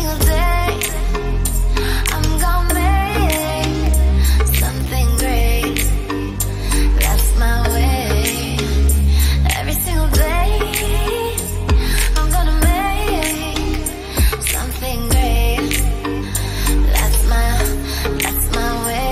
single day, I'm gonna make something great. That's my way. Every single day, I'm gonna make something great. That's my way.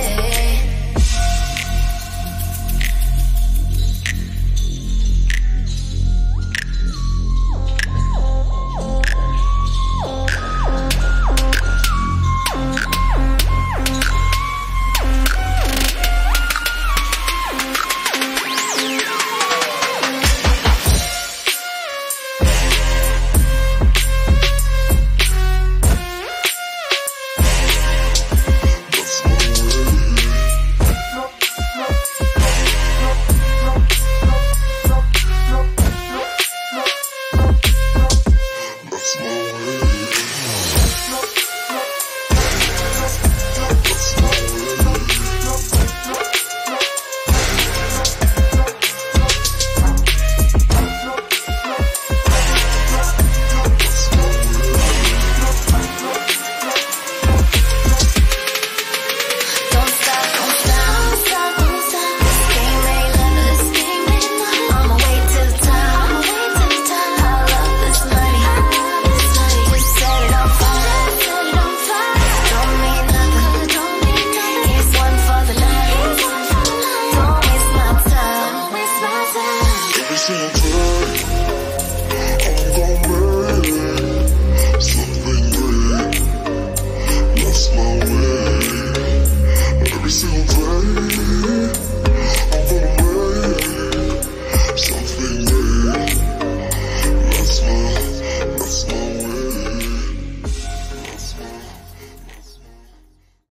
Every single time